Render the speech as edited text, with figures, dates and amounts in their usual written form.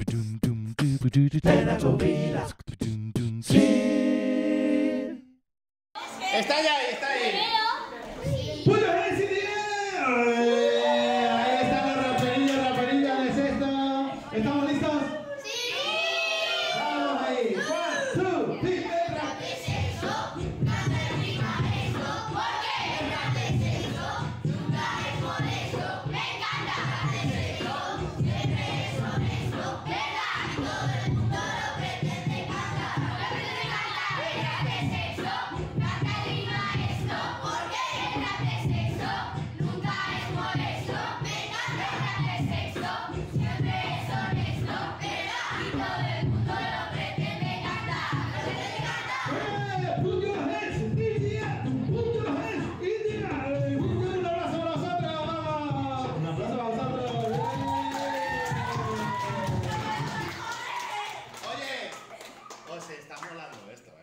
Sí. Está ahí, está ahí. ¡Puedo decidir! Ahí están los raperillos de sexto. ¿Estamos listos? ¡Sí! ¡Vamos ahí! 1, 2, 3, Rap de sexo, nunca termina esto, porque el rap de sexo nunca es molesto. Me encanta el rap de sexo, siempre es honesto, ¿verdad? Y todo el mundo lo pretende cantar. Lo pretende cantar. El rap de sexo nunca termina esto, porque el rap de sexo nunca es molesto. Me encanta el rap de sexo, siempre es honesto, ¿verdad? Y todo el mundo lo pretende cantar. Lo pretende cantar. Put your hands in the air. Put your hands in the air. Un abrazo para vosotros. Vamos. Un abrazo para vosotros. Oye, os está molando esto,